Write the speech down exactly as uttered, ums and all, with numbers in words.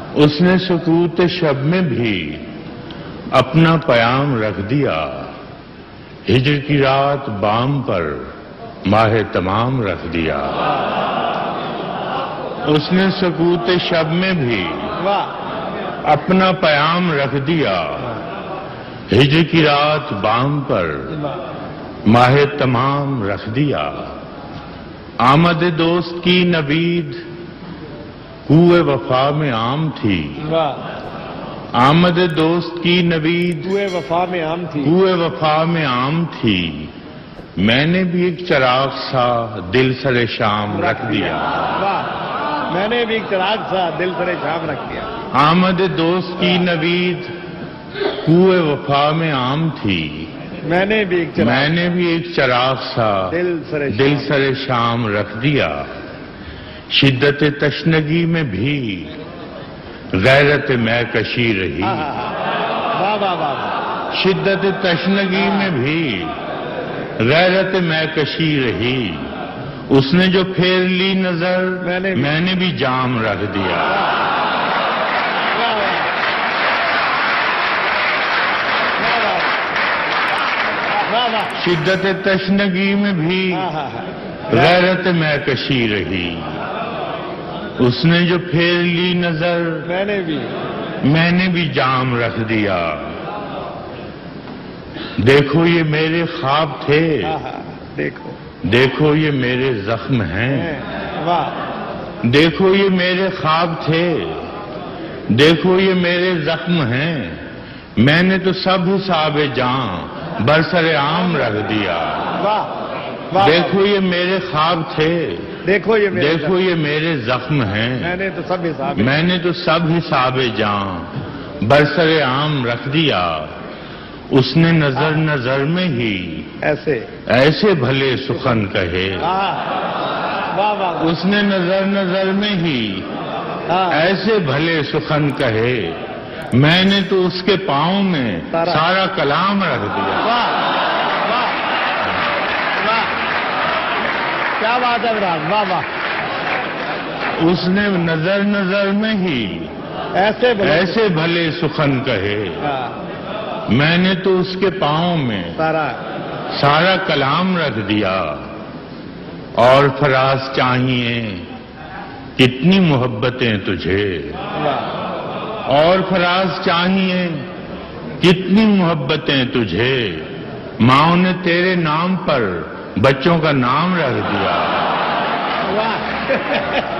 اس نے سکوت شب میں بھی اپنا پیام رکھ دیا، ہجر کی رات بام پر ماہ تمام رکھ دیا۔ اس نے سکوت شب میں بھی اپنا پیام رکھ دیا، ہجر کی رات بام پر ماہ تمام رکھ دیا۔ آمد دوست کی نوید کوئے وفا میں عام تھی، آمد دوست کی نوید کوئے وفا میں عام تھی، کوئے وفا میں عام تھی، میں نے بھی ایک چراغ سا دل سر شام رکھ دیا۔ میں نے بھی ایک چراغ سا دل سر شام رکھ دیا۔ آمد دوست کی نوید کوئے وفا میں عام تھی، میں نے بھی ایک چراغ میں نے بھی ایک چراغ سا دل سر دل سر شام رکھ دیا۔ شدت تشنگی میں بھی غیرت میں کشی رہی، واہ واہ واہ، شدت تشنگی میں بھی غیرت میں کشی رہی، اس نے جو پھیر لی نظر میں نے بھی جام رکھ دیا۔ شدت تشنگی میں بھی غیرت میں کشی رہی، اس نے جو پھیر لی نظر میں نے بھی میں نے بھی جام رکھ دیا۔ دیکھو یہ میرے خواب تھے، دیکھو دیکھو یہ میرے زخم ہیں، واہ، دیکھو یہ میرے خواب تھے، دیکھو یہ میرے زخم ہیں، میں نے تو سب حساب جان برسر عام رکھ دیا۔ واہ، دیکھو یہ میرے خواب تھے، دیکھو یہ میرے دیکھو یہ میرے زخم ہیں، میں نے تو سب حساب میں نے تو سب حساب جان برسر عام رکھ دیا۔ اس نے نظر نظر میں ہی ایسے ایسے بھلے سخن کہے، واہ واہ، اس نے نظر نظر میں ہی ایسے بھلے سخن کہے، میں نے تو اس کے پاؤں میں سارا کلام رکھ دیا۔ واہ واہ واہ، کیا بات ہے براد، واہ واہ، اس نے نظر نظر میں ہی ایسے ایسے بھلے سخن کہے، میں نے تو اس کے پاؤں میں سارا سارا کلام رکھ دیا۔ اور فراز چاہیے کتنی محبتیں تجھے، اور فراز چاہیے کتنی محبتیں تجھے، ماں نے تیرے نام پر بچوں کا نام رکھ دیا۔ واہ